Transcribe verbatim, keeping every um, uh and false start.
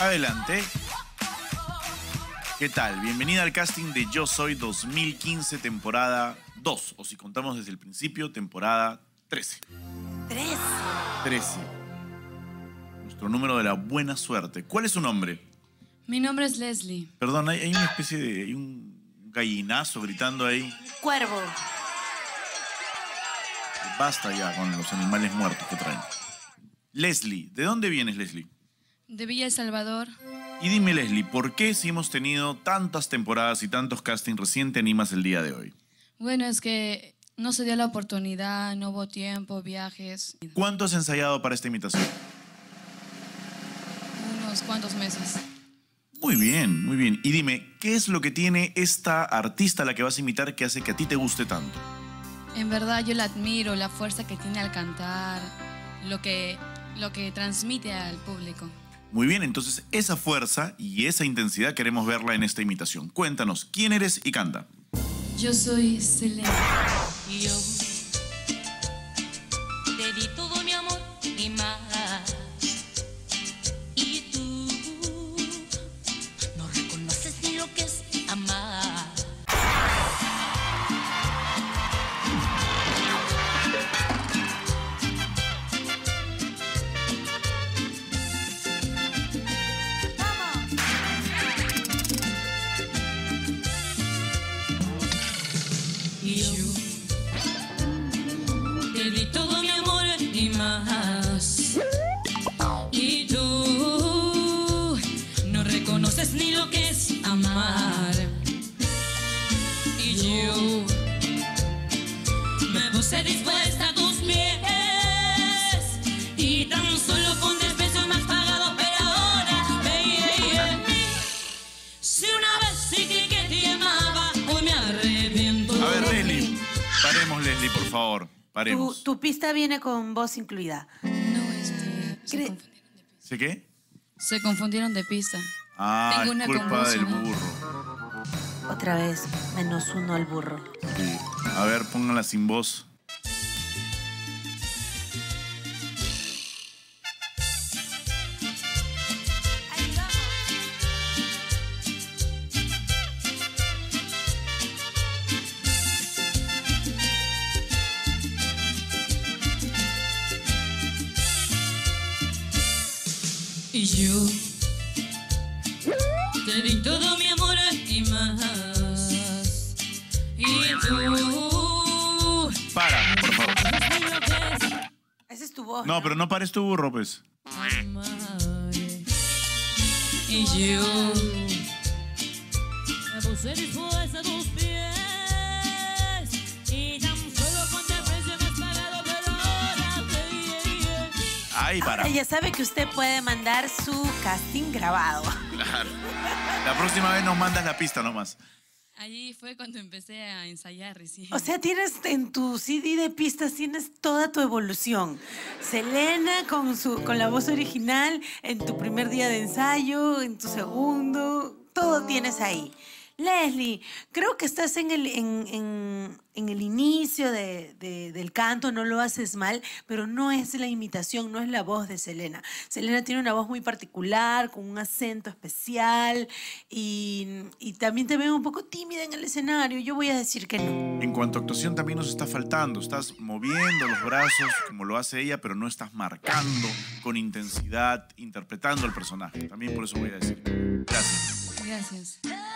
Adelante. ¿Qué tal? Bienvenida al casting de Yo Soy dos mil quince, temporada dos. O si contamos desde el principio, temporada trece. ¿trece? trece. Nuestro número de la buena suerte. ¿Cuál es su nombre? Mi nombre es Leslie. Perdón, hay, hay una especie de... Hay un gallinazo gritando ahí. Cuervo. Basta ya con los animales muertos que traen. Leslie, ¿de dónde vienes, Leslie? De Villa El Salvador. Y dime, Leslie, ¿por qué si hemos tenido tantas temporadas y tantos castings recién te animas el día de hoy? Bueno, es que no se dio la oportunidad, no hubo tiempo, viajes. ¿Cuánto has ensayado para esta imitación? Unos cuantos meses. Muy bien, muy bien. Y dime, ¿qué es lo que tiene esta artista a la que vas a imitar que hace que a ti te guste tanto? En verdad yo la admiro, la fuerza que tiene al cantar, lo que, lo que transmite al público. Muy bien, entonces esa fuerza y esa intensidad queremos verla en esta imitación. Cuéntanos, ¿quién eres y canta? Yo soy Selena. Yo te di todo mi amor y más. Y tú no reconoces ni lo que es amar. Y yo te di todo mi amor y más. Y tú no reconoces ni lo que es amar. Y yo me puse dispuesta a tus pies. Y tan solo con desprecio me has pagado, pero ahora ve. Si una vez sí que, que te amaba, hoy me arrepiento. A ver, Leslie, paremos, Leslie, por favor. Tu, Paremos. tu pista viene con voz incluida. No, este, se Cre- confundieron de pista. ¿Sé qué? Se confundieron de pista. Ah, Tengo es una culpa con del voz, ¿no? burro. Otra vez, menos uno al burro. Sí. A ver, pónganla sin voz. Y yo te di todo mi amor y más. Y tú Para, por favor. no lo que es Esa es tu voz. No, pero no pares tu burro, pues. amar. Y yo me puse dispuesta a tus pies. Y tan solo con desprecio me has pagado, pero ahora te... Ahí, para. Ella sabe que usted puede mandar su casting grabado. Claro. La próxima vez nos mandas la pista nomás. Allí fue cuando empecé a ensayar recién. O sea, tienes en tu C D de pistas, tienes toda tu evolución. Selena con, su, con la voz original, en tu primer día de ensayo, en tu segundo, todo tienes ahí. Leslie, creo que estás en el, en, en, en el inicio de, de- del canto, no lo haces mal, pero no es la imitación, no es la voz de Selena. Selena tiene una voz muy particular, con un acento especial y, y también te veo un poco tímida en el escenario. Yo voy a decir que no. En cuanto a actuación también nos está faltando. Estás moviendo los brazos como lo hace ella, pero no estás marcando con intensidad, interpretando al personaje. También por eso voy a decir. Gracias. Gracias.